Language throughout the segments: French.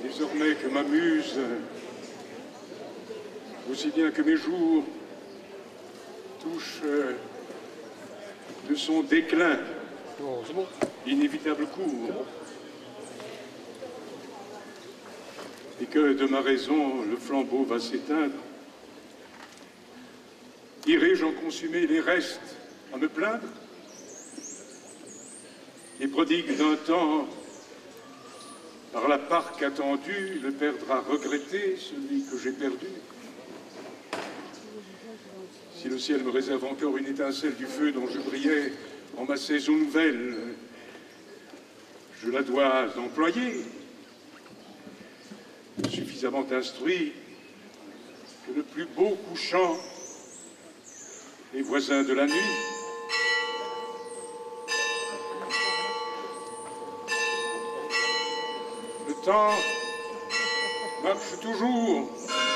Désormais que ma muse, aussi bien que mes jours, touche de son déclin, inévitable cours, et que de ma raison le flambeau va s'éteindre, irai-je en consumer les restes à me plaindre? Les prodigues d'un temps, par la part qu'attendu, le perdra regretté, celui que j'ai perdu. Si le ciel me réserve encore une étincelle du feu dont je brillais en ma saison nouvelle, je la dois employer, suffisamment instruit que le plus beau couchant, les voisins de la nuit, le temps marche toujours.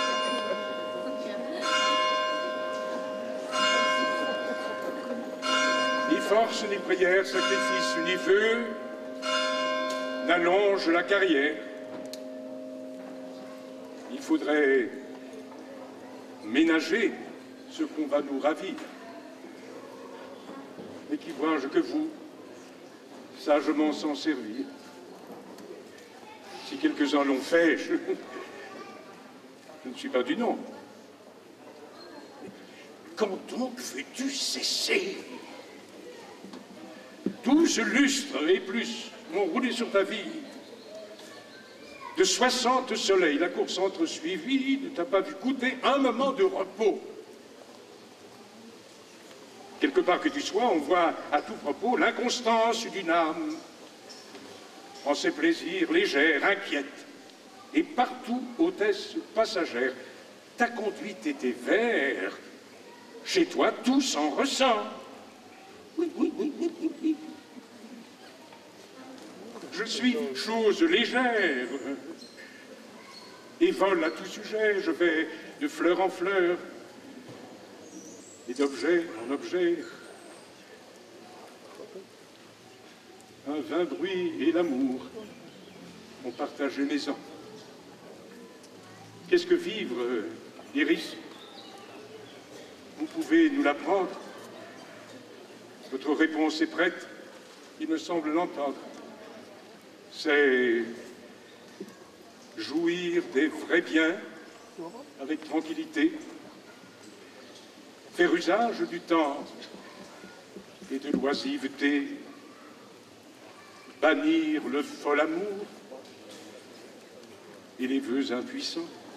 Ni force, ni prière, sacrifice, ni vœu n'allonge la carrière. Il faudrait ménager ce qu'on va nous ravir. Et qui vois-je que vous, sagement s'en servir. Si quelques-uns l'ont fait, je ne suis pas du nom. Quand donc veux-tu cesser? 12 lustres et plus m'ont roulé sur ta vie. De 60 soleils, la course entre-suivie ne t'a pas vu goûter un moment de repos. Quelque part que tu sois, on voit à tout propos l'inconstance d'une âme en ses plaisirs légère, inquiète, et partout hôtesse passagère. Ta conduite et tes vers, chez toi tout s'en ressent. Oui. Je suis chose légère et vole à tout sujet. Je vais de fleur en fleur et d'objet en objet. Un vain bruit et l'amour ont partagé mes ans. Qu'est-ce que vivre, Iris? Vous pouvez nous l'apprendre. Votre réponse est prête, il me semble l'entendre. C'est jouir des vrais biens avec tranquillité, faire usage du temps et de l'oisiveté, bannir le fol amour et les vœux impuissants.